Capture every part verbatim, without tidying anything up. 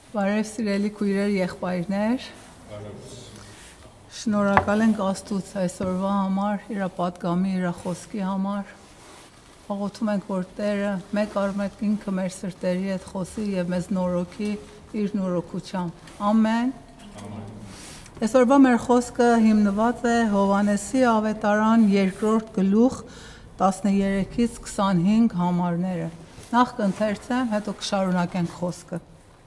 Բարև սիրելի քույրեր, եղբայրներ, շնորհակալ ենք Աստծուց այսօրվա համար, իր պատգամի, իր խոսքի համար, աղոթում ենք, որ Տերը մեկ առ մեկ ինքը մեր սրտերի հետ խոսի և մեզ նորոգի իր նորոգությամբ, ամեն։ Այսօրվա մեր խոսքը հիմնված է Հովհաննեսի ավետարան երկրորդ գլուխ տասներեքից քսանհինգ համարները, նախ կընթերցեմ, հետո կշարունակենք խոսքը։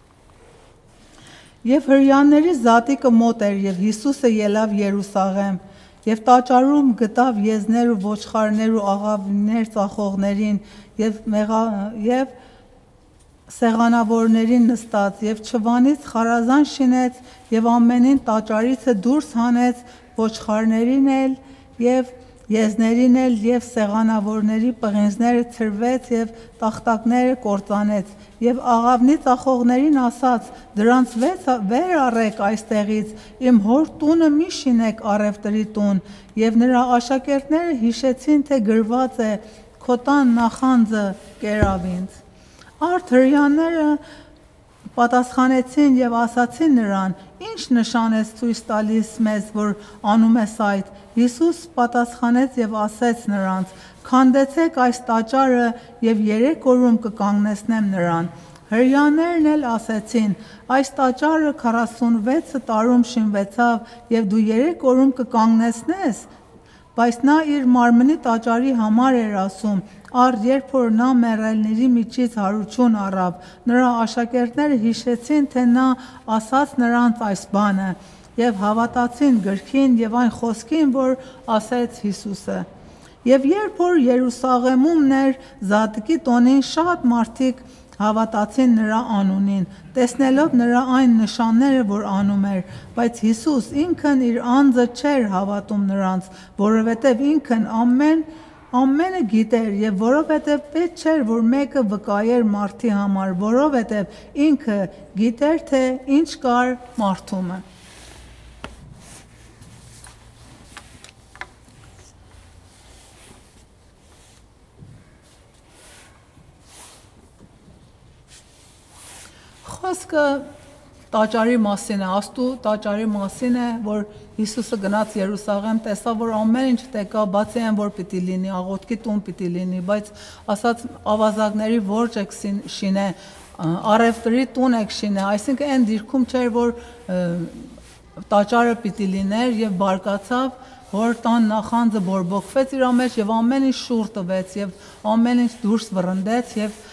Եվ հրեաների զատիկը մոտ էր, և Հիսուսը ելավ Երուսաղեմ, և տաճարում գտավ եզներ ու ոչխարներ ու աղավնիներ ծախողներին, և, մեղա, և սեղանավորներին նստած, և չվանից խարազան շինեց, և ամենին տաճարիցը դուրս հանեց, ոչխարներին էլ, և եզներին էլ, և սեղանավորների պղինձները ցրվեց, և տախտակները կործանեց, և աղավնի ծախողներին ասաց, դրանց վեր առեք այստեղից, իմ հոր տունը մի շինեք առևտրի տուն, և նրա աշակերտները հիշեցին, թե գրված է, քո տան նախանձը կերավ ինձ։ Արդ հրեաները պատասխանեցին և ասացին նրան, ինչ նշան ես ցույց տալիս մեզ, որ անում ես այդ։ Հիսուս պատասխանեց և ասեց նրանց. քանդեցեք այս տաճարը և երեք օրում կկանգնեցնեմ նրան։ Հրեաներն էլ ասեցին. այս տաճարը քառասունվեց տարում շինվեցավ, և դու երեք օրում կկանգնեցնես։ Բայց նա իր մարմնի տաճարի համար էր ասում, առ երբ որ նա մեռելների միջից հարություն առավ, նրա աշակերտները հիշեցին, թե նա ասաց նրանց այս բանը, և հավատացին գրքին և այն խոսքին, որ ասեց Հիսուսը։ Եվ երբ որ Երուսաղեմումն էր Զատկի տոնին, շատ մարդիկ հավատացին նրա անունին, տեսնելով նրա այն նշանները, որ անում էր, բայց Հիսուս ինքն իր անձը չէր հավատում նրանց, որովհետև ինքն ամեն ամենը գիտեր, և որովհետև պետք չէր, որ մեկը վկայեր մարդի համար, որովհետև ինքը գիտեր, թե ինչ կար մարդումը։ Խոսքը տաճարի մասին է, Աստծու տաճարի մասին է, որ Հիսուսը գնաց Երուսաղեմ, տեսավ, որ ամեն ինչ տեկա, բացի այն, որ պիտի լինի, աղոթքի տուն պիտի լինի, բայց ասաց ավազակների որջը եք շինե, առևտրի տուն եք շինե, այսինքն այն դիրքում չէր, որ տաճարը պիտի լիներ և բարկացավ, որ տան նախանձը բորբոքվեց իր մեջ և ամեն ինչ շուռ տվեց և ամեն ինչ դուրս վռնդեց և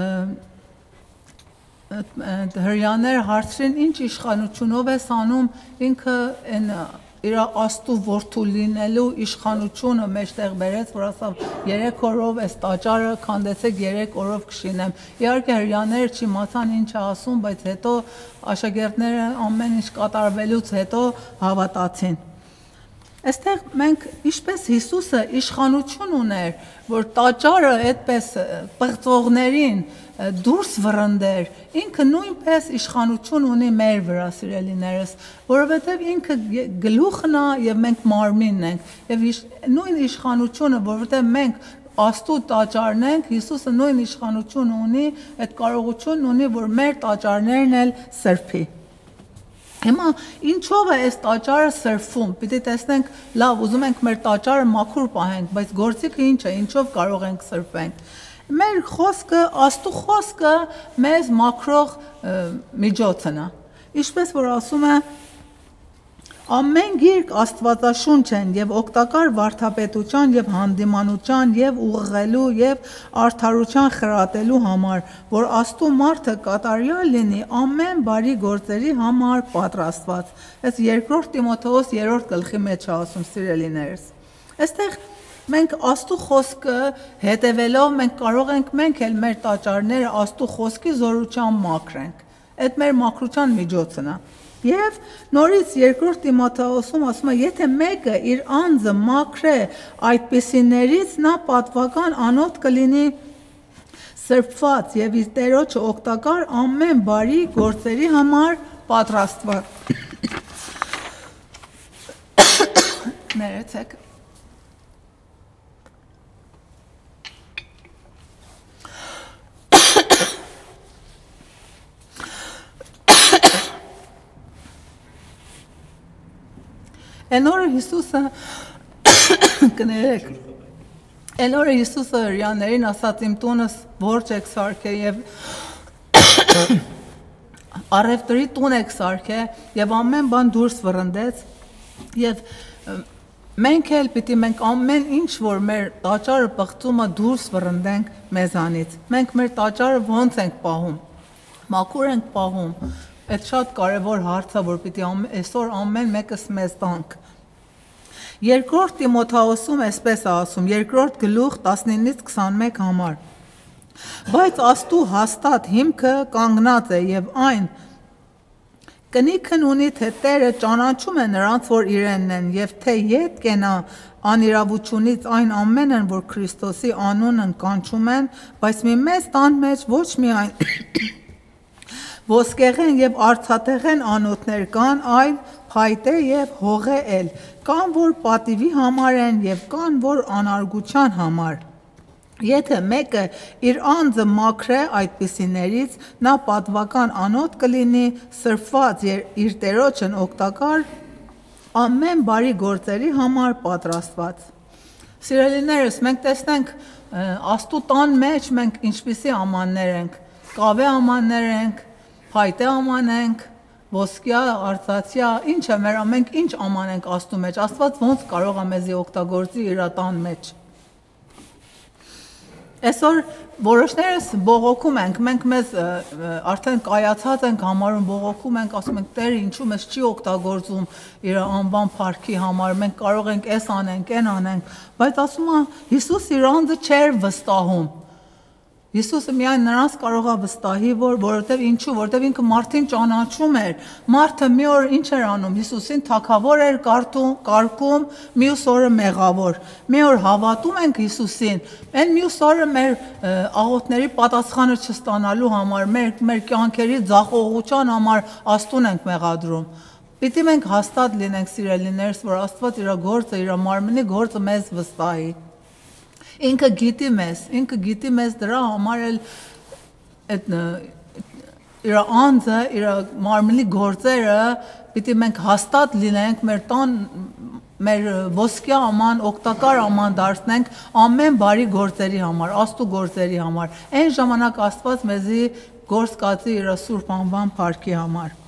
հրեաները հարցրին, ինչ իշխանությունով ես անում, ինքը իր Աստծու որդու լինելու իշխանությունը մեջտեղ բերեց, որ ասավ երեք օրով այս տաճարը քանդեցեք, երեք օրով կշինեմ։ Իհարկե հրեաները չիմացան ինչ է ասում, բայց հետո աշակերտները ամեն ինչ կատարվելուց հետո հավատացին։ Այստեղ մենք ինչպես Հիսուսը իշխանություն ուներ, որ տաճարը այդպես պղծողներին դուրս վռնդեր, ինքը նույնպես իշխանություն ունի մեր վրա, սիրելիներս, որովհետև ինքը գլուխն է և մենք մարմինն ենք, և նույն իշխանությունը, որովհետև մենք Աստծու տաճարն ենք, Հիսուսը նույն իշխանություն ունի, այդ կարողությունն ունի, որ մեր տաճարներն էլ սրբի։ Հիմա ինչով է այս տաճարը սրբվում, պիտի տեսնենք, լավ, ուզում ենք մեր տաճարը մաքուր պահենք, բայց գործիքը ինչ է, ինչով կարող ենք սրբենք։ Մեր խոսքը, Աստծու խոսքը մեզ մաքրող միջոցն է։ Ինչպես որ ասում է, ամեն գիրք աստվածաշունչ են և օգտակար վարդապետության և հանդիմանության և ուղղելու և արդարության խրատելու համար, որ Աստծու մարդը կատարյալ լինի ամեն բարի գործերի համար պատրաստված։ Այս երկրորդ Տիմոթեոս երրորդ գլխի մեջ է ասում, սիրելիներս։ Այստեղ մենք Աստծու խոսքը հետևելով մենք կարող ենք մենք էլ մեր տաճարները Աստծու խոսքի զորությամբ մաքրենք։ Այդ մեր մաքրության միջոցն է։ Եվ նորից երկրորդ Տիմոթեոսում ասում է, եթե մեկը իր անձը մաքրե այդպիսիներից, նա պատվական անոթ կլինի սրբված և իր Տերոջը օգտակար ամեն բարի գործերի համար պատրաստված։ Ներեցեք։ Այն օրը Հիսուսը կներեք Այն օրը Հիսուսը հրեաներին ասաց իմ տունս որջ եք սարքել եւ առևտրի տուն եք սարքել եւ ամեն բան դուրս վռնդեց եւ մենք էլ պիտի մենք ամեն ինչ որ մեր տաճարը պղծումը դուրս վռնդենք մեզանից մենք մեր տաճարը ոնց ենք պահում մաքուր ենք պահում այդ շատ կարեւոր հարց է որ պիտի այսօր ամեն մեկս մեզ տանք Երկրորդ Տիմոթեոսում այսպես է ասում, երկրորդ գլուխ տասնինից քսանմեկ համար։ Բայց աստու հաստատ հիմքը կանգնած է եւ այն կնիքն ունի թե Տերը ճանաչում է նրանց, որ իրենն են եւ թե ետ կենա անիրավությունից այն ամենն, որ Քրիստոսի անունն կանչում են, բայց մի մեծ տան մեջ ոչ միայն ոսկեղեն եւ արծաթեղեն անոթներ կան, այլ փայտե եւ հողե էլ կան որ պատիվի համար են եւ կան որ անարգության համար Եթե մեկը իր անձը մաքրե այդպիսիներից նա պատվական անոթ կլինի սրբված իր տերոջն օգտակար ամեն բարի գործերի համար պատրաստված Սիրելիներս մենք տեսնենք աստու տան մեջ մենք ինչպիսի ամաններ ենք կավե ամաններ ենք փայտե աման ենք ոսկյա, արծաթյա, ինչ է մեր մենք ինչ աման ենք աստու մեջ, Աստված ոնց կարող է մեզի օգտագործի իր տան մեջ։ Այսօր որոշներս բողոքում ենք, մենք մեզ արդեն կայացած ենք համարում, բողոքում ենք, ասում ենք Տեր ինչու մեզ չի օգտագործում իր անվան փառքի համար, մենք կարող ենք էս անենք, այն անենք, բայց ասում է Հիսուս իր անձը չէր վստահում Հիսուսը միայն նրանց կարող է վստահի, որ որովհետև ինչու, որովհետև ինքը մարդին ճանաչում էր։ Մարդը մի օր ինչ էր անում, Հիսուսին թագավոր էր կարգում, կարգում, մյուս օրը մեղավոր։ Մի օր հավատում ենք Հիսուսին, այն մյուս օրը մեր աղոթների պատասխանը չստանալու համար, մեր մեր կյանքերի ձախողության համար աստուն ենք մեղադրում։ Պիտի մենք հաստատ լինենք սիրելիներս, որ Աստված իր գործը, իր մարմնի գործը մեզ վստահի։ Ինքը գիտի մեզ, ինքը գիտի մեզ դրա համար էլ այդ իր անձը, իր մարմնի գործերը պիտի մենք հաստատ լինենք մեր տան մեր ոսկյա աման, օգտակար աման դարձնենք ամեն բարի գործերի համար, աստու գործերի համար։ Այն ժամանակ Աստված մեզի գործ կացի իր սուրբ անվան փառքի համար։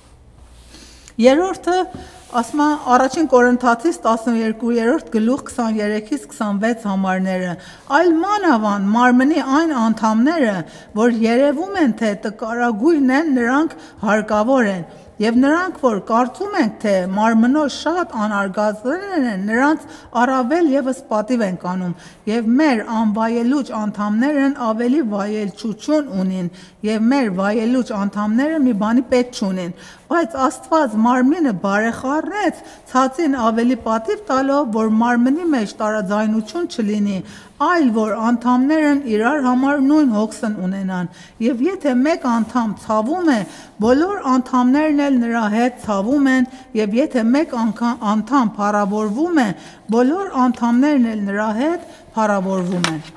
Երրորդը ասում է առաջին Կորինթացիս տասնյոթերորդ գլուխ քսաներեքից քսանվեց համարները այլ մանավանդ մարմնի այն անդամները որ երևում են թե տկարագույն են նրանք հարկավոր են եւ նրանք որ կարծում ենք թե մարմնով շատ անարգածներ են նրանց առավել եւս պատիվ են կանում եւ մեր անվայելուչ անդամներն ավելի վայելչություն ունին եւ մեր վայելուչ անդամները մի բանի պետք չունեն բայց Աստված մարմինը բարեխառնեց ցածին ավելի պատիվ տալով որ մարմնի մեջ տարաձայնություն չլինի այլ որ անդամներն իրար համար նույն հոգսն ունենան եւ եթե մեկ անդամ ցավում է բոլոր անդամներն էլ նրա հետ ցավում են եւ եթե մեկ անդամ փառավորվում է բոլոր անդամներն էլ նրա հետ փառավորվում են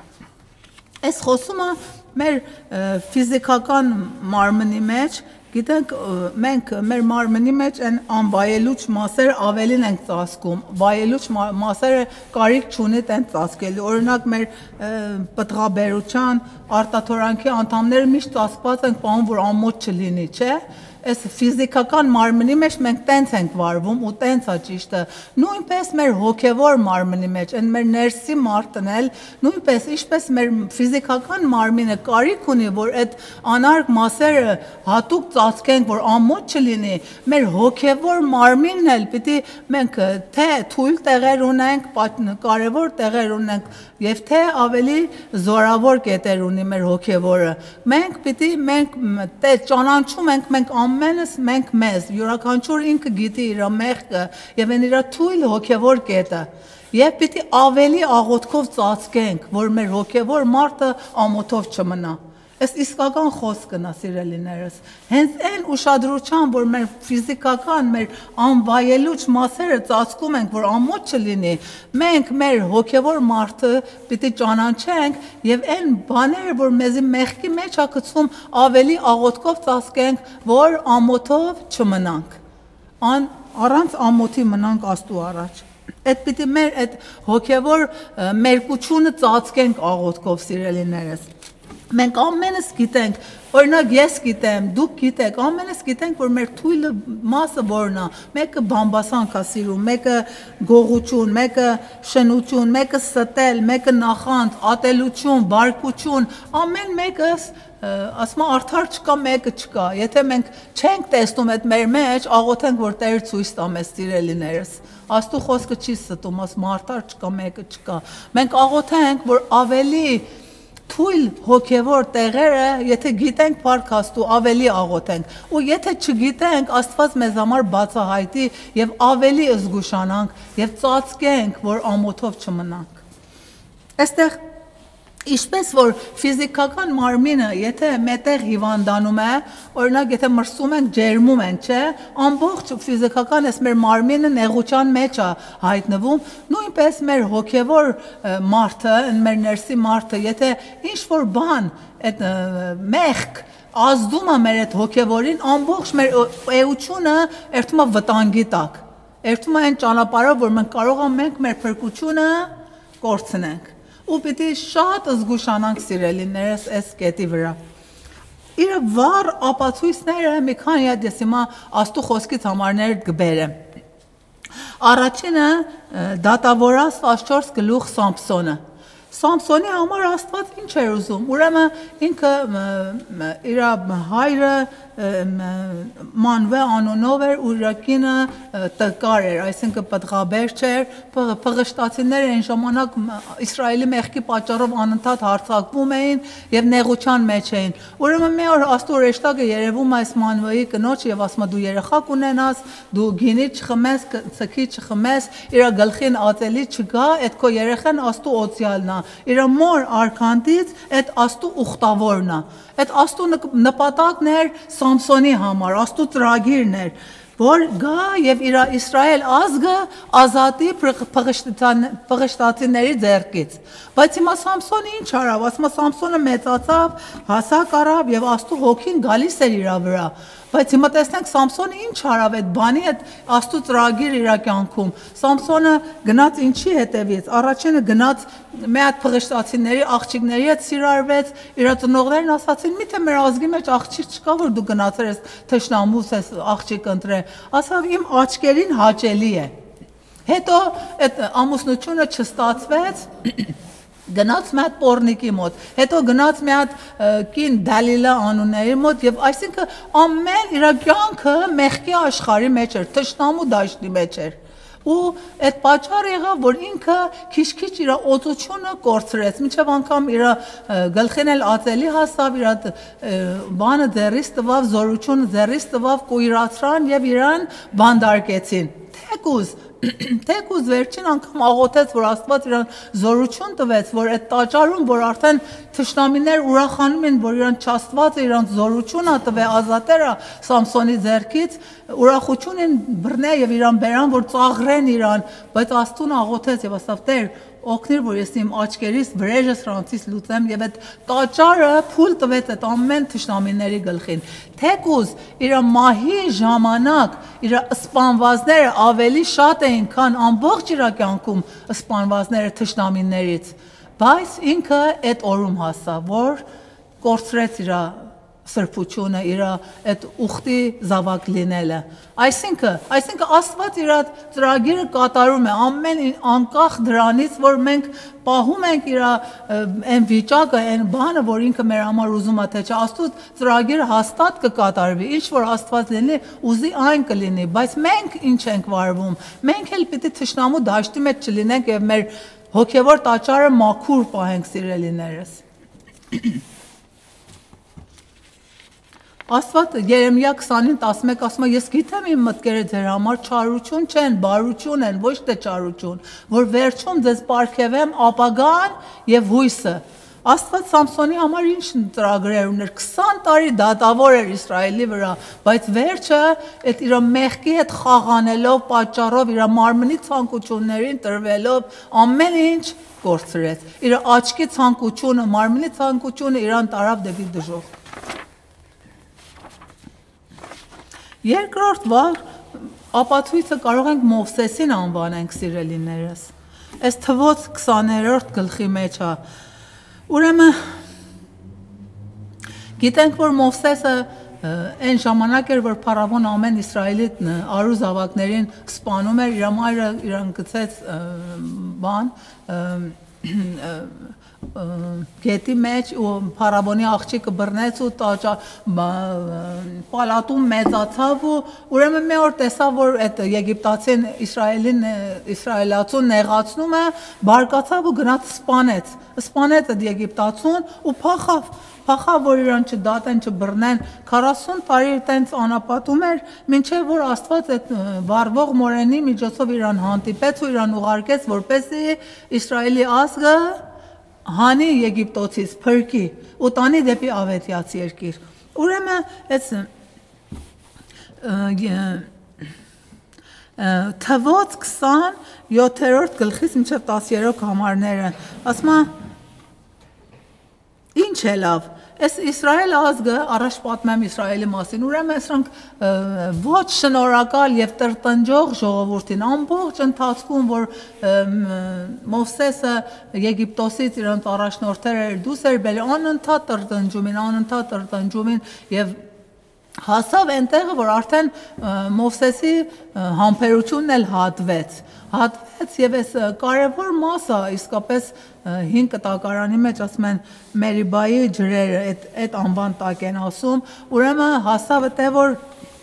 Այս խոսումը մեր ֆիզիկական մարմնի մեջ Գիտենք մենք մեր մարմնի մեջ այն անվայելուչ մասերը ավելին ենք ծածկում, վայելուչ մասերը կարիք չունի տեն ծածկելու։ Օրինակ մեր պտղաբերության, արտաթորանքի անդամները միշտ ծածկված ենք, պահում որ ամոթ չլինի, չէ՞։ Այս ֆիզիկական մարմնի մեջ մենք տենց ենք վարվում ու տենց է ճիշտը։ Նույնպես մեր հոգևոր մարմնի մեջ, այն մեր ներսի մարդն էլ նույնպես ինչպես մեր ֆիզիկական մարմինը կարիք ունի, որ այդ անարգ մասերը հատուկ ծածկենք, որ ամոթ չլինի, մեր հոգևոր մարմինն էլ պիտի մենք թե թույլ տեղեր ունենք, կարևոր տեղեր ունենք, եւ թե ավելի զորավոր կետեր ունի մեր հոգևորը։ Մենք պիտի մենք թե ճանաչում ենք մենք ամենս մենք մեզ, յուրաքանչյուր ինքը գիտի իր մեղքը եւ այն իր թույլ հոգևոր կետը։ Եվ պիտի ավելի աղոթքով ծածկենք, որ մեր հոգևոր մարդը ամոթով չմնա։ Այս իսկական խոսքն է, սիրելիներս։ Հենց այն ուշադրությամբ, որ մեր ֆիզիկական, մեր անվայելուչ մասերը ծածկում ենք, որ ամոթ չլինի, մենք մեր հոգևոր մարդը պիտի ճանաչենք եւ այն բաները, որ մեզի մեղքի մեջ է գցում, ավելի աղոթքով ծածկենք, որ ամոթով չմնանք։ Ան առանց ամոթի մնանք Աստծո առաջ։ Այդ պիտի մեր այդ հոգևոր մերկությունը ծածկենք աղոթքով, սիրելիներս։ Մենք ամենս գիտենք, օրինակ ես գիտեմ, դուք գիտեք, ամենս գիտենք, որ մեր թույլը մասը որն է, մեկը բամբասանք է սիրում, մեկը գողություն, մեկը շնություն, մեկը ստել, մեկը նախանձ, ատելություն, բարկություն, ամեն մեկս ասում արդար չկա, մեկը չկա։ Եթե մենք չենք տեսնում այդ մեր մեջ, աղոթենք, որ Տերը ցույց տա մեզ, սիրելիներս։ Աստծո խոսքը չի ստում, ասում արդար չկա, մեկը չկա։ Մենք աղոթենք, որ ավելի թույլ հոգևոր տեղերը, եթե գիտենք Փառք Աստծո, ավելի աղոթենք, ու եթե չգիտենք, Աստված մեզ համար բացահայտի եւ ավելի զգուշանանք եւ ծածկենք, որ ամոթով չմնանք։ Այստեղ Ինչպես որ ֆիզիկական մարմինը, եթե մետեղ հիվանդանում է, օրինակ եթե մրսում ենք, ջերմում ենք, չէ, ամբողջ ֆիզիկական էս մեր մարմինը նեղության մեջ է հայտնվում, նույնպես մեր հոգևոր մարդը, մեր ներսի մարդը, եթե ինչ-որ բան, այդ մեղք ազդում է մեր այդ հոգևորին, ամբողջ մեր էությունը երթում է վտանգի տակ, երթում է այն ճանապարհով, որ մենք կարող ենք մեր փրկությունը կորցնենք։ Ու պիտի շատ զգուշանանք, սիրելիներս, այս կետի վրա։ Իր վառ ապացույցները մի քանի հատ ես հիմա Աստծո խոսքից համարներ կբերեմ։ Առաջինը դատավորաց տասնչորս գլուխ Սամփսոնը։ Սամփսոնի համար Աստված ինչ էր ուզում։ Ուրեմն ինքը իր հայրը Մանվե անունով էր, ու իր կինը տկար էր, այսինքն պտղաբեր չէր, փղշտացիները այն ժամանակ Իսրայելի մեղքի պատճառով անընդհատ հարձակվում էին եւ նեղության մեջ էին։ Ուրեմն մի օր Աստծո հրեշտակը երևում է այս Մանվեի կնոջ եւ ասում է դու երեխա կունենաս, դու գինի չխմես, ցկի չխմես, իր գլխին ածելի չգա, այդ քո երեխան Աստծո օծյալն է, իր մոր արքանտից այդ Աստծո ուխտավորն է։ Այդ Աստծո նպատակն էր Սամսոնի համար, Աստծո ծրագիրն էր, որ գա եւ իր Իսրայել ազգը ազատի փղշտացիների ձեռքից։ Բայց հիմա Սամսոնը ինչ արավ, ասում է Սամսոնը մեծացավ, հասակ արավ եւ Աստծո հոգին գալիս էր իր վրա։ Բայց հիմա տեսնենք Սամսոնը ինչ արավ այդ բանի հետ Աստծո ծրագիր իր կյանքում։ Սամսոնը գնաց ինչի հետևից։ Առաջինը գնաց մի հատ փղշտացիների աղջիկների հետ սիրարվեց, իր ծնողներն ասացին՝ «Միթե մեր ազգի մեջ աղջիկ չկա, որ դու գնացել ես թշնամուս ես աղջիկ ընտրել»։ Ասավ՝ «Իմ աչքերին հաճելի է»։ Հետո այդ ամուսնությունը չստացվեց, գնաց մի հատ պոռնիկի մոտ, հետո գնաց մի հատ կին Դալիլա անունների մոտ եւ այսինքն ամեն իր կյանքը մեղքի աշխարհի մեջ էր, թշնամու դաշտի մեջ էր։ Ու այդ պատճառը եղավ, որ ինքը քիչ-քիչ իր օծությունը կորցրեց, մինչև անգամ իր գլխին էլ ածելի հասավ, իր բանը ձեռից տվավ, զորությունը ձեռից տվավ, կույրացրան եւ իրան բանդարկեցին։ Թեկուզ Թեկուզ վերջին անգամ աղոթեց, որ Աստված իրան զորություն տվեց, որ այդ տաճարում, որ արդեն թշնամիներ ուրախանում են, որ իրան Աստվածը իրան զորություն ա տվե, ազատեր ա Սամսոնի ձեռքից, ուրախություն են բռնե եւ իրան բերան, որ ծաղրեն իրան, բայց Աստծուն աղոթեց եւ ասավ՝ Տեր, օգնիր, որ ես իմ աչքերից վրեժը սրանցից լուծեմ եւ այդ տաճարը փուլ տվեց այդ ամեն թշնամիների գլխին։ Թեկուզ իր մահի ժամանակ իր սպանվածները ավելի շատ էին, քան ամբողջ իր կյանքում սպանվածները թշնամիներից, բայց ինքը այդ օրում հասավ, որ կորցրեց իր սրբությունը, իր այդ ուխտի զավակ լինելը։ Այսինքն, այսինքն Աստված իր ծրագիրը կատարում է ամեն անկախ դրանից, որ մենք պահում ենք իր այն վիճակը, այն բանը, որ ինքը մեր համար ուզում է, թե չէ, Աստծո ծրագիրը հաստատ կկատարվի, ինչ որ Աստված լինի, ուզի այն կլինի, բայց մենք ինչ ենք վարվում։ Մենք էլ պիտի թշնամու դաշտի մեջ չլինենք եւ մեր հոգեվոր տաճարը մաքուր պահենք, սիրելիներս։ Աստված Երեմիա քսանին տասնմեկ ասում է, ես գիտեմ իմ մտքերը ձեր համար չարություն չեն, բարություն են, ոչ թե չարություն, որ վերջում ձեզ պարգևեմ ապագան եւ հույսը։ Աստված Սամսոնի համար ինչ ծրագրեր ուներ, քսան տարի դատավոր էր Իսրայելի վրա, բայց վերջը այդ իր մեղքի հետ խաղանելով, պատճառով, իր մարմնի ցանկություններին տրվելով, ամեն ինչ կորցրեց։ Իր աչքի ցանկությունը, մարմնի ցանկությունը իրան տարավ դեպի դժոխք։ Երկրորդ վաղ ապացույցը կարող ենք Մովսեսին անվանենք սիրելիներս։ Այս թվոց քսաներորդ գլխի մեջ է։ Ուրեմն գիտենք, որ Մովսեսը այն ժամանակ էր, որ փարավոն ամեն Իսրայելի արու զավակներին սպանում էր, իր մայրը իրան գցեց բան գետի մեջ ու փարավոնի աղջիկը բռնեց ու պալատում մեծացավ ու ուրեմն մի օր տեսավ, որ այդ եգիպտացին Իսրայելին իսրայելացուն նեղացնում է, բարկացավ ու գնաց սպանեց, սպանեց այդ եգիպտացուն ու փախավ, փախավ, որ իրան չդատեն, չբռնեն, քառասուն տարի տենց անապատում էր, մինչև որ Աստված այդ վառվող մորենի միջոցով իրան հանդիպեց ու իրան ուղարկեց, որպեսզի Իսրայելի ազգը հանի Եգիպտոցից փրկի ու տանի դեպի ավետյաց երկիր։ Ուրեմն այս թվոց քսաներորդ գլխից մինչև տասներորդ համարները ասում է ինչ է լավ, այս Իսրայել ազգը առաջ պատմեմ Իսրայելի մասին, ուրեմն սրանք ոչ շնորհակալ եւ տրտնջող ժողովուրդին ամբողջ ընթացքում, որ Մովսեսը Եգիպտոսից իրանց առաջնորդերը դուրս էր բերել, անընդհատ տրտնջումին, անընդհատ տրտնջումին եւ հասավ այնտեղը, որ արդեն Մովսեսի համբերությունն էլ հատվեց, հատվեց եւ այս կարևոր մասը իսկապես հին կտակարանի մեջ ասում են Մերիբայի ջրերը այդ անվան տակ են ասում, ուրեմն հասավ թե որ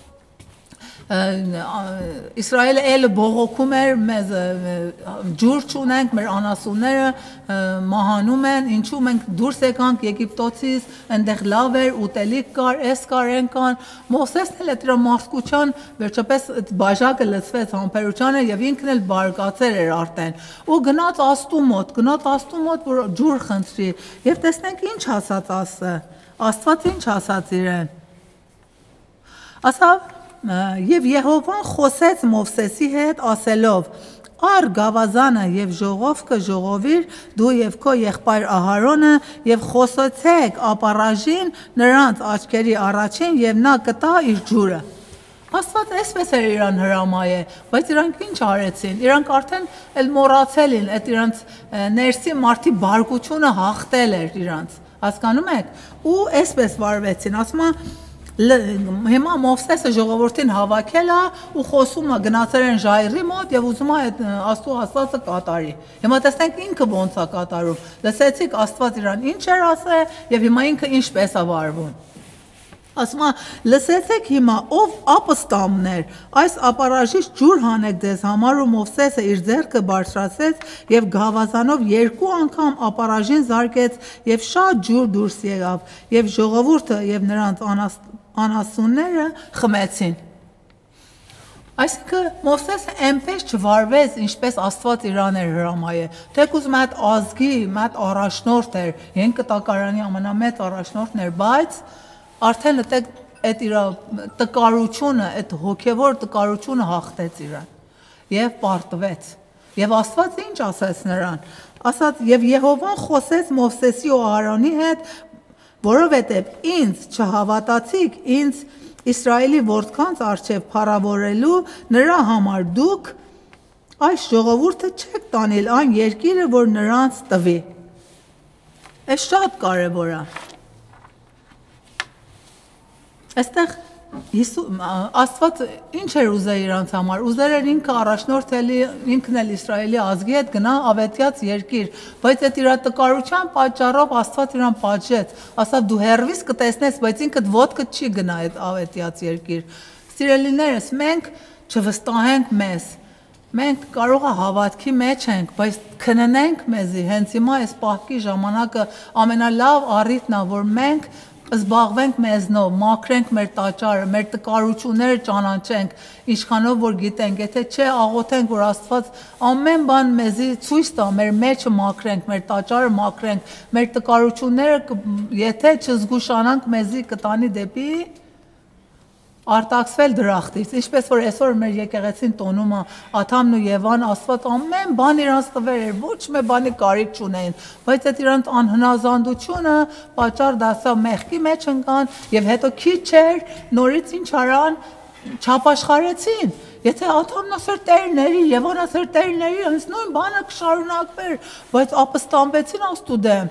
Իսրայելը էլ բողոքում էր, մեզ ջուր չունենք, մեր անասունները մահանում են, ինչու մենք դուրս եկանք Եգիպտոցից, այնտեղ լավ էր, ուտելիք կար, էս կար, են կան, Մովսեսն էլ այդ մարդկության վերջապես բաժակը լցվեց համբերությանը եւ ինքն էլ բարկացել էր արդեն, ու գնաց Աստծու մոտ, գնաց Աստծու մոտ, որ ջուր խնդրի, եւ տեսնենք ինչ ասաց Աստծը, Աստված ինչ ասաց իրեն, ասավ Եվ Եհովան խոսեց Մովսեսի հետ ասելով. Ար գավազանը եւ ժողովքը ժողովիր դու եւ քո եղբայր Ահարոնը եւ խոսեցեք ապառաժին նրանց աչքերի առաջին եւ նա կտա իր ջուրը։ Աստված այսպես էր իրան հրամայե, բայց իրանք ինչ արեցին։ Իրանք արդեն էլ մոռացել են, այդ իրանք ներսի մարդի բարկությունը հաղթել էր իրանք։ Հասկանում եք։ Ու այսպես վարվեցին, ասում է Հիմա Մովսեսը ժողովրդին հավաքել է ու խոսում է գնացել են ժայռի մոտ եւ ուզում է այդ Աստծո ասածը կատարի։ Հիմա տեսնենք ինքը ոնց է կատարում։ Լսեցիք Աստված իրան ինչ էր ասել եւ հիմա ինքը ինչպես է վարվում։ Ասում է լսեցեք հիմա ով ապստամներ այս ապառաժից ջուր հանեք ձեզ համար ու Մովսեսը իր ձեռքը բարձրացրեց եւ գավազանով երկու անգամ ապառաժին զարկեց եւ շատ ջուր դուրս եկավ եւ ժողովուրդը եւ նրանց անասունները խմեցին։ Այսինքն Մովսեսը այնպես չվարվեց, ինչպես Աստված իրան էր հրամայել։ Թեկուզ մատ ազգի, մատ առաջնորդ էր, հին կտակարանի ամենամեծ առաջնորդն էր, բայց արդեն այդ իր տկարությունը, այդ հոգևոր տկարությունը հաղթեց իրան եւ պարտվեց։ Եվ Աստված ինչ ասաց նրան։ Ասաց եւ Եհովան խոսեց Մովսեսի ու Ահարոնի հետ, որովհետև ինձ չհավատացիք, ինձ Իսրայելի որդկանց արչև փառավորելու նրա համար դուք այս ժողովուրդը չեք տանել այն երկիրը, որ նրանց տվի։ Այս շատ կարևոր է։ Այստեղ Աստված ինչ էր ուզել իրանց համար, ուզել էր ինքը առաջնորդելի, ինքն էլ Իսրայելի ազգի հետ գնա ավետյաց երկիր, բայց այդ իր տկարության պատճառով Աստված իրան պատժեց, ասավ դու հեռվից կտեսնես, բայց ինքդ ոտքդ չի գնա այդ ավետյաց երկիր։ Սիրելիներս, մենք չվստահենք մեզ, մենք կարող է հավատքի մեջ ենք, բայց քննենք մեզի, հենց հիմա այս պահքի ժամանակը ամենալավ առիթն է, որ մենք զբաղվենք մեզնով, մաքրենք մեր տաճարը, մեր տկարությունները ճանաչենք, ինչքանով որ գիտենք, եթե չէ աղոթենք, որ Աստված ամեն բան մեզի ցույց տա, մեր մեջը մաքրենք, մեր տաճարը մաքրենք, մեր տկարությունները եթե չզգուշանանք մեզի կտանի դեպի արտաքսվել դրախտից, ինչպես որ այսօր մեր եկեղեցին տոնում է Աթամն ու Եվան, Աստված ամեն բան իրանց տվել էր, ոչ մի բանի կարիք չունեին, բայց այդ իրանց անհնազանդությունը պատճառ դասավ մեղքի մեջ ընկան եւ հետո քիչ էր նորից ինչ արան չապաշխարեցին Եթե աթոմնասեր տերների, Եվանասեր տերների, հենց նույն բանը կշարունակվեր, բայց ապստամբեցին աստուդեմ։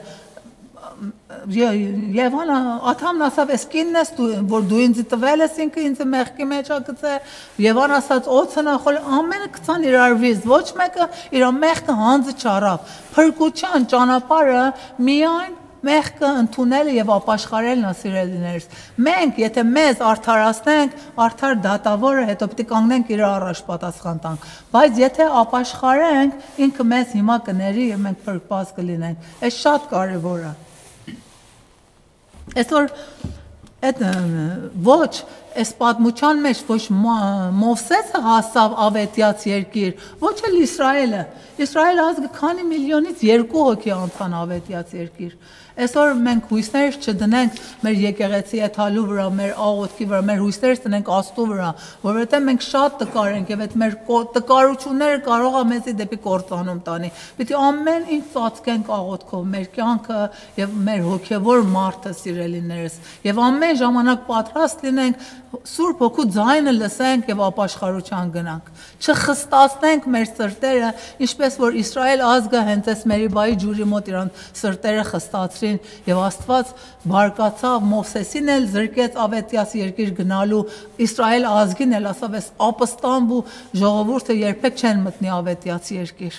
Եվանը աթամն ասավ, ես կինն ես, որ դու ինձ տվել ես, ինքը ինձ մեղքի մեջ ակցե, Եվան ասաց, օծը նախոլ, ամենը կցան իրար վիզ, ոչ մեկը իր մեղքը հանձը չարավ, փրկության ճանապարհը միայն մեղքը ընդունելը եւ ապաշխարելն է սիրելիներս։ Մենք, եթե մեզ արդարացնենք, արդար դատավորը հետո պետք է կանգնենք իր առաջ պատասխան տանք։ Բայց եթե ապաշխարենք, ինքը մեզ հիմա կների եւ մենք փրկված կլինենք։ Այս շատ կարեւոր է։ Այսօր այդ ոչ այս պատմության մեջ ոչ Մովսեսը հասավ ավետյաց երկիր, ոչ էլ Իսրայելը։ Իսրայելը ազգը քանի միլիոնից երկու հոգի անցան ավետյաց երկիր։ Այսօր մենք հույսներ չդնենք մեր եկեղեցի եթալու վրա, մեր աղոթքի վրա, մեր հույսները դնենք Աստծո վրա, որովհետև մենք շատ տկար ենք եւ այդ մեր տկարությունները կարող է մեզի դեպի կործանում տանի։ Պիտի ամեն ինչ ծածկենք աղոթքով, մեր կյանքը եւ մեր հոգեվոր մարդը սիրելիներս, եւ ամեն ժամանակ պատրաստ լինենք Սուրբ Հոգու ձայնը լսենք եւ ապաշխարության գնանք։ Չխստացնենք մեր սրտերը, ինչպես որ Իսրայել ազգը հենց այս Մերիբայի ջուրի մոտ իրան սրտերը խստացրին եւ Աստված բարկացավ Մովսեսին էլ զրկեց ավետյաց երկիր գնալու, Իսրայել ազգին էլ ասավ, այս ապստամբ ու ժողովուրդը երբեք չեն մտնի ավետյաց երկիր։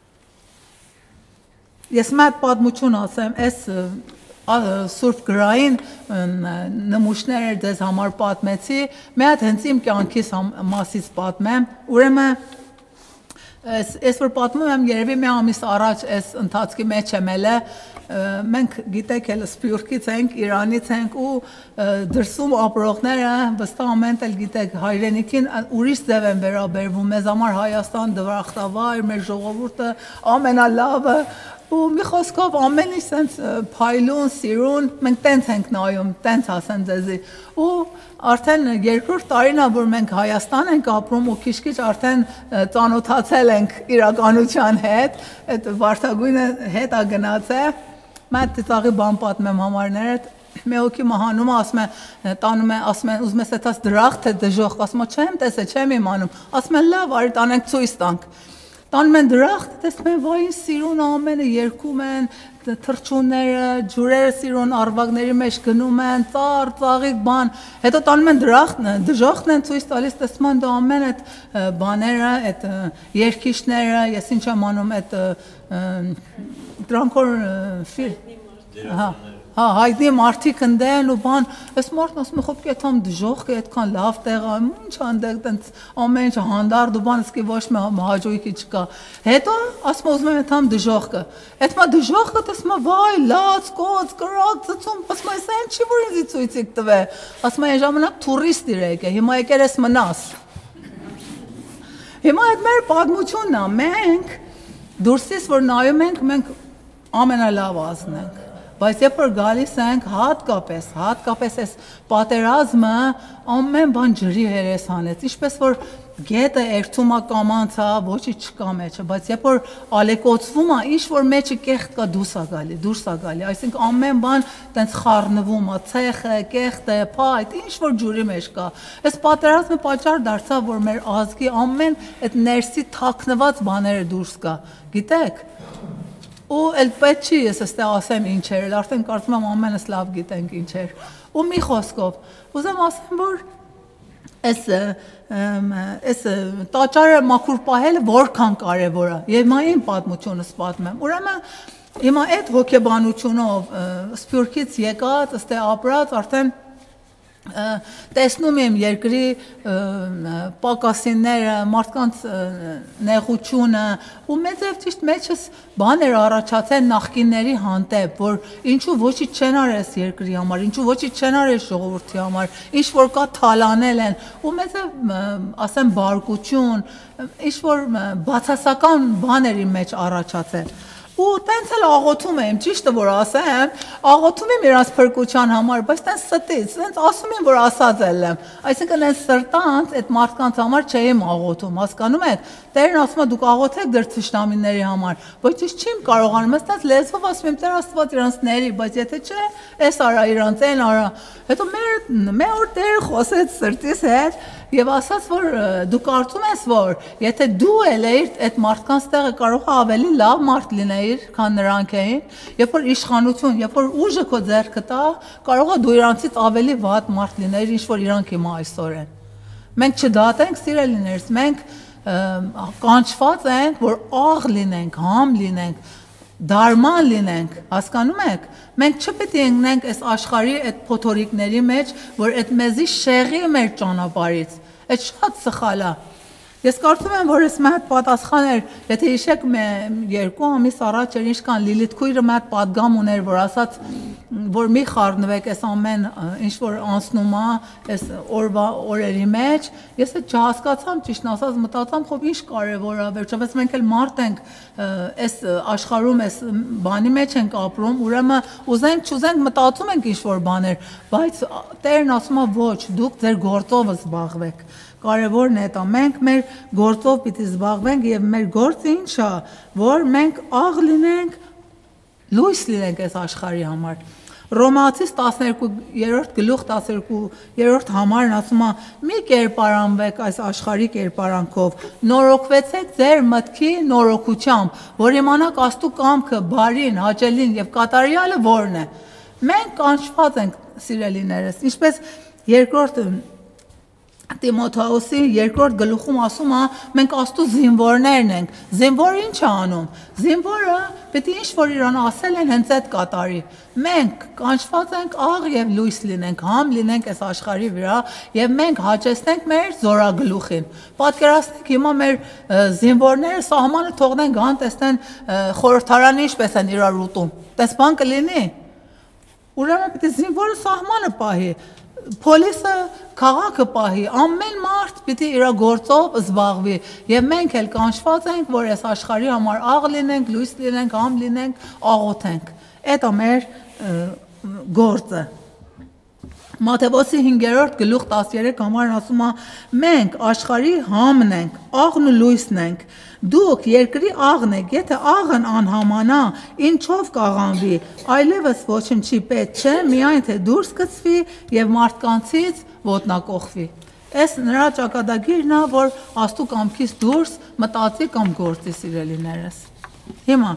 Ես մատ պատմություն ասեմ, այս Սուրբ գրային նմուշները դες համար պատմեցի, մի հատ հենց իմ կյանքիս մասից պատմեմ, ուրեմն ես որ պատմում եմ երևի մի ամիս առաջ այս ընթացքի մեջ եմ ելը, մենք գիտեք էլ Սփյուռքից ենք, Իրանից ենք ու դրսում ապրողները վստահ ամեն էլ գիտեք հայրենիքին ուրիշ ձև են վերաբերվում, մեզ համար Հայաստան դրախտավայր, մեր ժողովուրդը ամենալավը ու մի խոսքով ամեն ինչ sense փայլուն, սիրուն, մենք տենց ենք նայում, տենց ասեմ ձեզի։ Ու արդեն երկրորդ տարին է, որ մենք Հայաստան ենք ապրում ու քիչ-քիչ արդեն ծանոթացել ենք իրականության հետ, այդ վարդագույնը հետ է գնացել։ Մատ ծաղի բան պատմեմ համարներդ, մի հոգի մահանում է, ասում է, տանում է, ասում է, ուզում ես այդպես դրախտ է դժոխք, ասում է, չեմ տեսել, չեմ իմանում, ասում է, լավ, արի տանենք ցույց տանք։ Տանում են դրախտ, տեսնում են վային սիրուն ամենը երկում են, թռչունները, ջուրերը սիրուն արվակների մեջ գնում են, ծառ, ծաղիկ բան, հետո տանում են դրախտն, դժոխքն են ցույց տալիս, տեսնում են դու ամեն այդ բաները, այդ երկիշները, ես ինչ եմ անում, այդ դրանք որ հա Հա, հայտնի մարդիկ ընդեն ու բան, այս մարդն ասում է, խոպ կեթամ դժոխք է, այդքան լավ տեղ է, ինչ անդեղ տենց ամեն ինչ հանդարտ ու բան, իսկի ոչ մի հաջողքի չկա։ Հետո ասում ուզում եմ այդքան դժոխքը։ Այդ մա դժոխքը տեսնում է, վայ, լաց, կոց, կրակ, ծծում, ասում է, սա ինչի որ ինձ ցույցիկ տվե։ Ասում է, այն ժամանակ տուրիստ իր եկե, հիմա եկել ես մնաս։ Հիմա այդ մեր պատմությունն է, մենք դուրսից որ նայում ենք, մենք ամենալավ ազգն ենք։ Բայց երբ որ գալիս ենք հատկապես, հատկապես այս պատերազմը ամեն բան ջրի հերես հանեց, ինչպես որ գետը երթում է կամանց է, ոչի չկա մեջը, բայց երբ որ ալեկոծվում է, ինչ որ մեջը կեղտ կա դուրս է գալի, դուրս է գալի, այսինքն ամեն բան տենց խառնվում է, ցեխը, կեղտը, փայտ, ինչ որ ջուրի մեջ կա։ Այս պատերազմը պատճառ դարձավ, որ մեր ազգի ամեն այդ ներսի թաքնված բաները դուրս գա, գիտեք։ Ու էլ պետք չի ես այստեղ ասեմ ինչ էր, արդեն կարծում եմ ամենս լավ գիտենք ինչ էր։ Ու մի խոսքով, ուզեմ ասեմ, որ այս այս տաճարը մաքուր պահելը որքան կարևոր է։ Եվ մա իմ պատմությունս պատմեմ։ Ուրեմն հիմա այդ հոգեբանությունով Սփյուռքից եկած, այստեղ ապրած արդեն տեսնում եմ երկրի պակասինները, մարդկանց նեղությունը ու մեծ եւ ճիշտ մեջս բաներ առաջացել նախկինների հանդեպ, որ ինչու ոչի չեն արես երկրի համար, ինչու ոչի չեն արես ժողովրդի համար, ինչ որ կա թալանել են ու մեծ ասեմ բարկություն, ինչ որ բացասական բաների մեջ առաջացել։ Ու տենց էլ աղոթում եմ, ճիշտը որ ասեմ, աղոթում եմ իրանց փրկության համար, բայց տենց ստից, տենց ասում եմ, որ ասած եմ, այսինքն այս սրտանց, այդ մարդկանց համար չեմ աղոթում, հասկանում եք, Տերն ասում է դուք աղոթեք դեր թշնամիների համար, բայց ես չեմ կարողանում, ես տենց լեզվով ասում եմ, Տեր Աստված իրանց ների, բայց եթե չէ, էս արա իրանց, այն արա, հետո մեր մեր օր Տերը խոսեց սրտիս հետ, Եվ ասաց, որ դու կարծում ես, որ եթե դու էլ էիր այդ մարդկանց տեղը կարող է ավելի լավ մարդ լինեիր, քան նրանք էին, երբ որ իշխանություն, երբ որ ուժը քո ձեռքը տա, կարող է դու իրանցից ավելի վատ մարդ լինեիր, ինչ որ իրանք հիմա այսօր են։ Մենք չդատենք սիրելիներս, մենք կանչված ենք, որ աղ լինենք, համ լինենք, դարման լինենք, հասկանում եք, մենք չպետք է ընկնենք այս աշխարհի այդ փոթորիկների մեջ, որ այդ մեզի շեղի մեր ճանապարհից, այդ շատ սխալ է։ Ես կարծում եմ, որ այս մատ պատասխան էր, եթե հիշեք երկու ամիս առաջ էր ինչքան Լիլիթ քույրը մատ պատգամ ուներ, որ ասաց, որ մի խառնվեք այս ամեն ինչ որ անցնում է, այս օրվա օրերի մեջ, ես էլ չհասկացամ, ճիշտն ասած մտածամ, խոբ ինչ կարևոր է, վերջապես մենք էլ մարդ ենք, այս աշխարհում այս բանի մեջ ենք ապրում, ուրեմն ուզենք չուզենք մտածում ենք ինչ որ բաներ, բայց Տերն ասում է ոչ, դուք ձեր գործով զբաղվեք։ Կարևորն է դա, մենք մեր գործով պիտի զբաղվենք եւ մեր գործը ինչ է, որ մենք աղ լինենք, լույս լինենք այս աշխարհի համար։ Ռոմացիս տասներկու գլուխ տասներկու համարն ասում է՝ մի կերպարանվեք այս աշխարհի կերպարանքով, նորոգվեցեք ձեր մտքի նորոգությամբ, որ իմանաք Աստծո կամքը, բարին, հաճելին եւ կատարյալը որն է։ Մենք կանչված ենք, սիրելիներս, ինչպես երկրորդ Տիմոթեոսի երկրորդ գլուխում ասում է, մենք Աստծո զինվորներն ենք։ Զինվորը ինչ է անում։ Զինվորը պետք է ինչ որ իրան ասել են հենց այդ կատարի։ Մենք կանչված ենք աղ եւ լույս լինենք, համ լինենք այս աշխարհի վրա եւ մենք հաճեցնենք մեր զորագլուխին։ Պատկերացնենք հիմա մեր զինվորները սահմանը թողնեն գան, տեսնեն խորհրդարանը ինչպես են իրար ուտում։ Տես բան կլինի։ Ուրեմն պետք է զինվորը սահմանը պահի։ Պոլիսը քաղաքը պահի, ամեն մարդ պիտի իր գործով զբաղվի եւ մենք էլ կանչված ենք, որ այս աշխարհի համար աղ լինենք, լույս լինենք, համ լինենք, աղոթենք։ Դա մեր գործը։ Մատթեոս հինգերորդ գլուխ տասներեք համարն ասում է. մենք աշխարհի համն ենք, աղն ու լույսն ենք։ Դուք երկրի աղն եք, եթե աղն անհամանա, ինչով կաղանվի, այլևս ոչնչի պետք չէ, միայն թե դուրս գցվի եւ մարդկանցից ոտնակողվի։ Այս նրա ճակատագիրն է, որ Աստծո կամքից դուրս մտածի կամ գործի, սիրելիներս։ Հիմա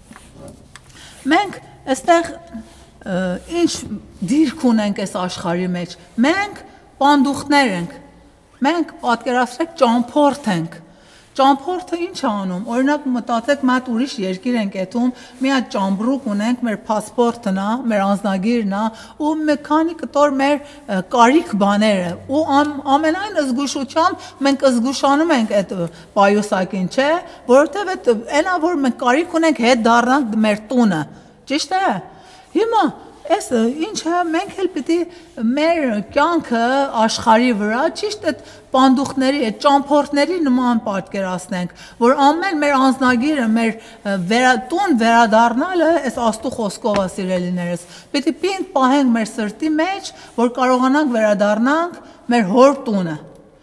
մենք այստեղ ինչ դիրք ունենք այս աշխարհի մեջ։ Մենք պանդուխտներ ենք։ Մենք պատկերացրեք ճամփորդ ենք։ Ճամփորդը ինչ է անում։ Օրինակ մտածեք մատ ուրիշ երկիր ենք եթում, մի հատ ճամբրուկ ունենք, մեր паспортն է, մեր անձնագիրն է, ու մի քանի կտոր մեր կարիք բաները, ու ամենայն զգուշությամբ մենք զգուշանում ենք այդ պայուսակին, չէ, որովհետև այդ այնա որ մենք կարիք ունենք հետ դառնանք մեր տունը։ Ճիշտ է։ Հիմա Այս ինչ է, մենք էլ պիտի մեր կյանքը աշխարհի վրա ճիշտ այդ պանդուխտների, այդ ճամփորդների նման պատկերացնենք, որ ամեն մեր անձնագիրը, մեր տուն վերադառնալը այս Աստծո խոսքով է, սիրելիներս։ Պիտի պինդ պահենք մեր սրտի մեջ, որ կարողանանք վերադառնանք մեր հոր տունը։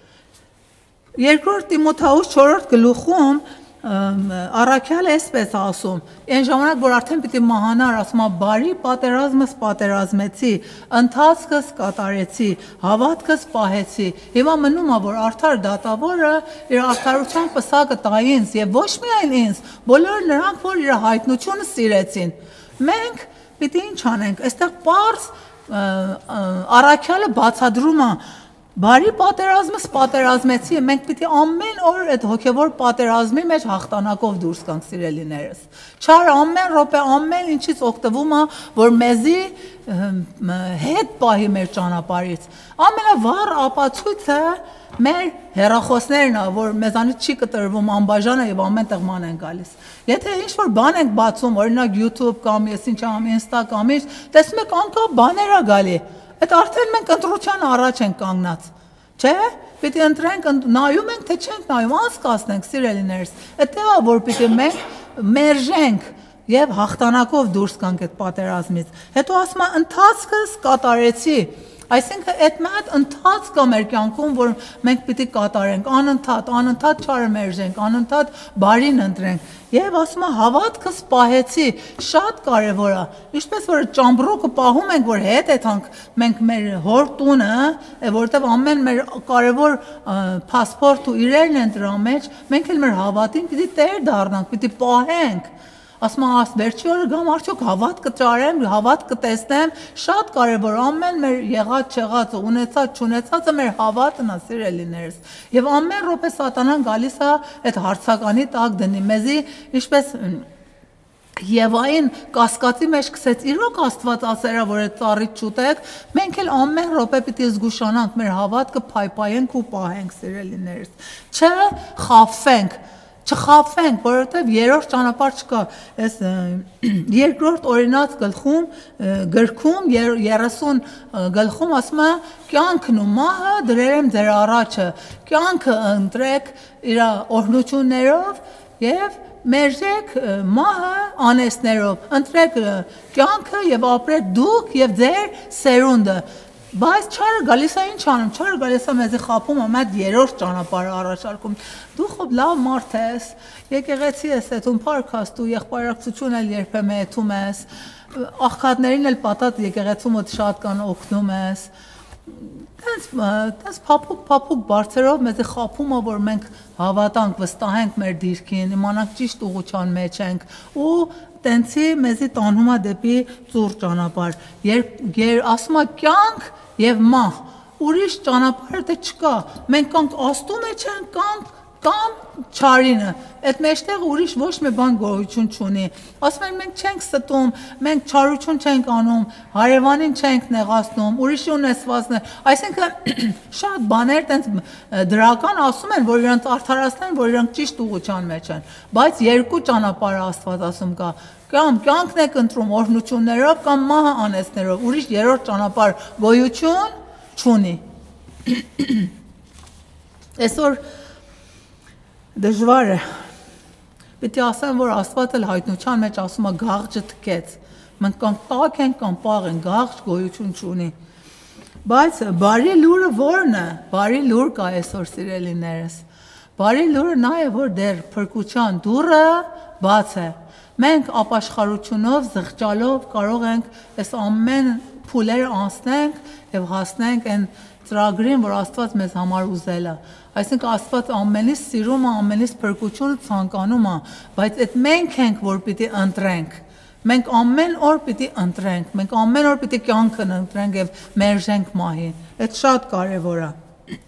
Երկրորդ Տիմոթեոս չորրորդ գլուխում Առաքյալը այսպես ասում, այն ժամանակ որ արդեն պիտի մահանար, ասում է բարի պատերազմս պատերազմեցի, ընթացքս կատարեցի, հավատքս պահեցի։ Հիմա մնում է որ արդար դատավորը իր արդարության պսակը տա ինձ եւ ոչ միայն ինձ, բոլոր նրանք որ իր հայտնությունը սիրեցին։ Մենք պիտի ինչ անենք, այստեղ պարզ առաքյալը բացադրում է Բարի պատերազմս պատերազմեցի, մենք պիտի ամեն օր այդ հոգևոր պատերազմի մեջ հաղթանակով դուրս գանք, սիրելիներս։ Չար ամեն րոպե ամեն ինչից օգտվում է, որ մեզի հետ պահի մեր ճանապարհից։ Ամենավառ ապացույցը մեր հեռախոսներն է, որ մեզանից չի կտրվում անբաժանը եւ ամեն տեղ ման են գալիս։ Եթե ինչ-որ բան ենք բացում, օրինակ YouTube կամ ես ինչ ամ Insta կամ ինչ, տեսնում եք անկապ բաներ է գալի։ Այդ արդեն մենք ընտրության առաջ ենք կանգնած, չէ՞։ Պիտի ընտրենք, նայում ենք, թե չենք նայում, անցկացնենք, սիրելիներս։ Այդտեղ է, որ պիտի մենք մերժենք եւ հաղթանակով դուրս գանք այդ պատերազմից։ Հետո ասում է ընթացքս կատարեցի։ Այսինքն այդ մատ ընթաց կա մեր կյանքում, որ մենք պիտի կատարենք, անընդհատ, անընդհատ չարը մերժենք, անընդհատ բարին ընտրենք։ Եվ ասում եմ հավատքս պահեցի, շատ կարևոր է։ Ինչպես որ ճամբրուկը պահում ենք, որ հետ եթանք մենք մեր հոր տունը, որտեղ ամեն մեր կարևոր փասպորտ ու իրերն են դրա մեջ, մենք էլ մեր հավատին պիտի տեր դառնանք, պիտի պահենք։ Ասում եմ, աս վերջի օրը գամ արդյոք հավատքը ճարեմ, հավատքը տեսնեմ, շատ կարևոր ամեն մեր եղած, չեղածը, ունեցած, չունեցածը մեր հավատն է, սիրելիներս։ Եվ ամեն րոպե սատանան գալիս է այդ հարցականի տակ դնի մեզի, ինչպես Եվային կասկածի մեջ գցեց, իրոք Աստված ասել է, որ այդ ծառից չուտեք, մենք էլ ամեն րոպե պիտի զգուշանանք, մեր հավատքը փայփայենք ու պահենք, սիրելիներս։ Չխաբվենք, չխաբվենք, որովհետև երրորդ ճանապարհ չկա, այս երկրորդ օրինաց գլխում, գրքում երեսուն գլխում ասում է, կյանքն ու մահը դրել եմ ձեր առաջը, կյանքը ընտրեք իր օրհնություններով եւ մերժեք մահը անեծներով, ընտրեք կյանքը եւ ապրեք դուք եւ ձեր սերունդը։ Բայց չարը գալիս է ինչ անում, չարը գալիս է մեզի խաբում, ամեն երրորդ ճանապարհը առաջարկում։ Դու խոբ լավ մարդ ես, եկեղեցի ես էթում փարքաստու, եղբայրակցություն էլ երբեմն էթում ես, աղքատներին էլ պատած եկեղեցում ոտ շատ կան օգնում ես։ Տես փափուկ փափուկ բարձրով մեզի խաբում է, որ մենք հավատանք, վստահենք մեր դիրքին, իմանանք ճիշտ ուղղության մեջ ենք ու տենցի մեզի տանում է դեպի ծուռ ճանապարհ։ Երբ ասում է կյանք եւ մահ, ուրիշ ճանապարհ դե չկա։ Մենք կանք աստու մեջ ենք, կանք կամ չարինը, այդ մեջտեղ ուրիշ ոչ մի բան գոյություն չունի։ Ասում են մենք չենք ստում, մենք չարություն չենք անում, հարևանին չենք նեղացնում, ուրիշի ունեցվածն է։ Այսինքն շատ բաներ տենց դրական ասում են, որ իրանց արդարացնեն, որ իրանք ճիշտ ուղղության մեջ են, բայց երկու ճանապարհ Աստված ասում կա, կամ կյանքն եք ընտրում օրհնություններով կամ մահը անեծներով, ուրիշ երրորդ ճանապարհ գոյություն չունի։ Այսօր դժվար է։ Պիտի ասեմ, որ Աստված էլ հայտնության մեջ ասում է գաղջը թքեց։ Մենք կամ տակ ենք, կամ պաղ ենք, գաղջ գոյություն չունի։ Բայց բարի լուրը ո՞րն է։ Բարի լուր կա այսօր, սիրելիներս։ Բարի լուրը նա է, որ դեռ փրկության դուռը բաց է։ Մենք ապաշխարությունով, զղջալով կարող ենք այս ամեն փուլերը անցնենք եւ հասնենք այն ծրագրին, որ Աստված մեզ համար ուզել է։ Այսինքն Աստված ամենից սիրում է, ամենից փրկությունը ցանկանում է, բայց այդ մենք ենք, որ պիտի ընտրենք։ Մենք ամեն օր պիտի ընտրենք, մենք ամեն օր պիտի կյանքն ընտրենք եւ մերժենք մահին։ Այդ շատ կարեւոր է։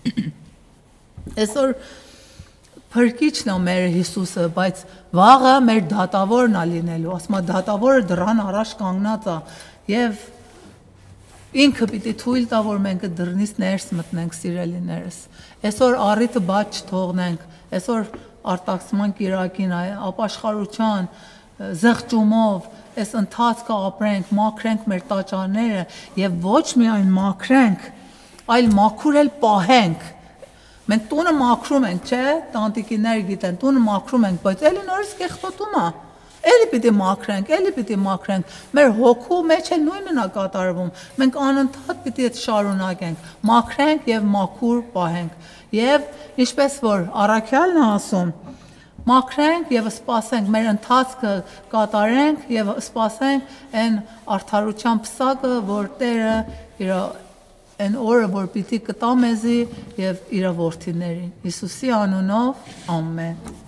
Այսօր Փրկիչն է մեր Հիսուսը, բայց վաղը մեր դատավորն է լինելու, ասում է դատավորը դռան առաջ կանգնած է եւ ինքը պիտի թույլ տա, որ մենք դռնից ներս մտնենք, սիրելիներս։ Այսօր առիթը բաց չթողնենք, այսօր արտաքսման կիրակին է, ապաշխարության զղջումով, այս ընթացքը ապրենք, մաքրենք մեր տաճարները եւ ոչ միայն մաքրենք, այլ մաքուր էլ պահենք։ Մենք տունը մաքրում ենք, չէ՞, տանտիկիները գիտեն, տունը մաքրում ենք, բայց էլի նորից կեղտոտում է։ Էլի պիտի մաքրենք, էլի պիտի մաքրենք։ Մեր հոգու մեջ էլ նույնն է կատարվում։ Մենք անընդհատ պիտի այդ շարունակենք, մաքրենք եւ մաքուր պահենք։ Եվ ինչպես որ առաքյալն է ասում, մաքրենք եւ սպասենք, մեր ընթացքը կատարենք եւ սպասենք այն արդարության պսակը, որ Տերը իր այն օրը, որ պիտի կտա մեզի եւ իր որդիներին։ Հիսուսի անունով, ամեն։